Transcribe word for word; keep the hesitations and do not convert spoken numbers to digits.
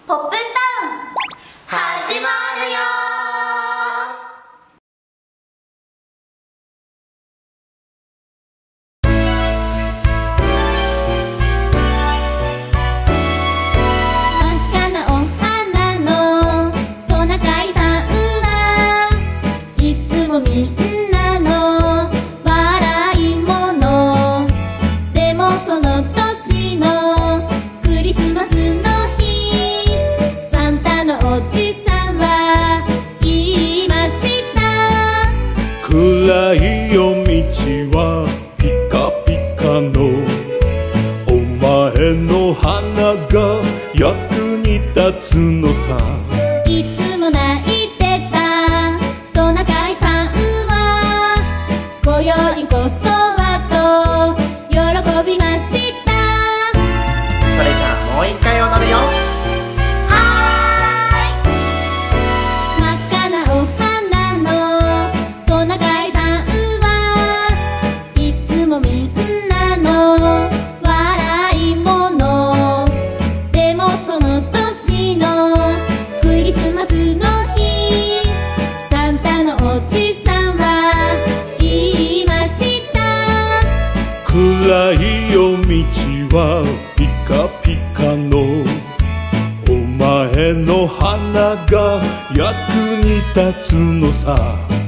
ポップンタウン始まるよみんなの笑いものでもその年のクリスマスの日サンタのおじさんは言いました暗い夜道はピカピカのお前の花が役に立つのさいつも泣いてたトナカイさん今宵こそはと喜びましたそれじゃあもう一回踊るよはーい真っ赤なお花のトナカイさんはいつもみんなの笑いものでもその年のクリスマスの日サンタのおじさんは暗い夜道はピカピカのお前の花が役に立つのさ